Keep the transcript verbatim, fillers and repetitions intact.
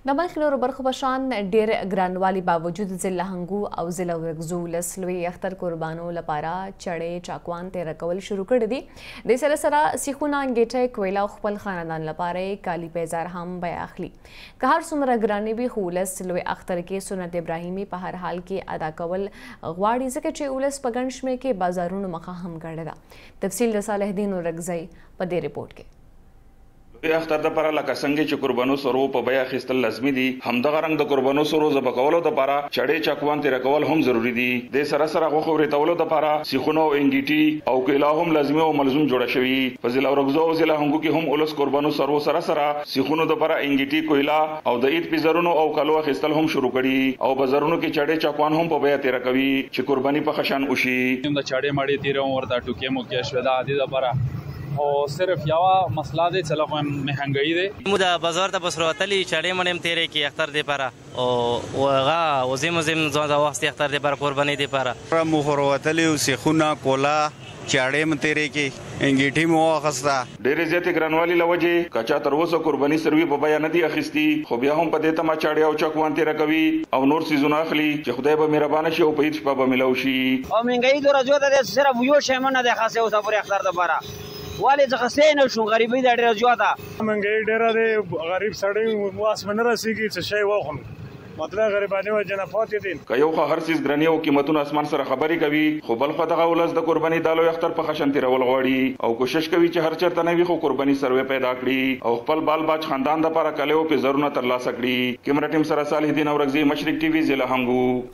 د ملک نورو برخو په شان ډېر ګرانوالي باوجود ضلع هنګو او ضلع ورغزو ولس لوی اختر قربانو لپاره چړې چاکوان تېره کول شروع کړي دي. دې سره سره سیخونه انګېټۍ کویله او خپل خاندان لپاره یې کالي پیزار هم بیه اخلي. که هر څومره ګرانې وي خو ولس لوی اختر کې سنت ابراهیمي په هر حال کې ادا کول غواړي ځکه چې ولس په ګڼ شمېر کې بازارونو مخه هم ګڼې ده. تفصیل د صالح الدین ورغزی په دې رپورټ کې. اختر د پاره لکه څنګه چې قربانو سرو په بیا اخیستل لازمي دي همدغه رنګ د قربانو سرو ذبح کولو د پاره چړې چاکوان تیر کول هم ضروری دي. د سره سره غوښه ورېتولو د پاره سیخونه او انګیټي او کیلا هم لازمي او ملزوم جوړه شوی. په ضلع ورغزو او ضلع هنګو کې هم ولس قربانو سرو سره سره سیخونو د پاره انګیټي کویلا او د عید پیزرونو او کلو اخیستل هم شروع کړي او بازارونو کې چړې چاکوان هم په بیا تیر کوي چې قرباني په خشان وشي. د چړې مړې تیر ورته ټوکې مو کې شو د عادي د پاره او صرف یوا مسله دی چې لغه مهنګي دی مو د بازار ته بسروتلی چړې منم تیرې کې اختر دی پاره او وغه وزم وزم ځان د وخت اختر دی پر قرباني دی پاره مو خروتلی او سیخونه کولا چړې م تیرې کې انګیټي مو اخستا ډېرې زیاتې ګرانوالي لوجه کچا تر اوسه قرباني سروي په بیان دي اخیستي خو بیا هم په دې تما چړې او چاکوان تیر کوي او نور سيزونه اخلي چې خدای به مهربانه شي او په هیڅ شپه به ملو شي. او منګي دور جو د صرف یو شی منه د خاصه او صبر اختر د پاره والي څخه سین شو غریبي د ډېر زیاته منګي ډېر دی غریب سړی واس من راسيږي چې شی واخم مطلب غریبانه و جنفات دي که یو خو هر سیس ګرانی او قیمتونه اسمان سره خبري کوي خو بل خو دغه ولس د قرباني دالو اختر په خشن تیرول غواړي او کوشش کوي چې هر چرته نه وي خو قرباني سروي پیدا کړي او خپل بال باج خاندان د لپاره کلیو په ضرورت ترلاسه کړي. کیمرا ټیم سره صالح الدین اورغزی، مشرق ټي وي، ضلع هنګو.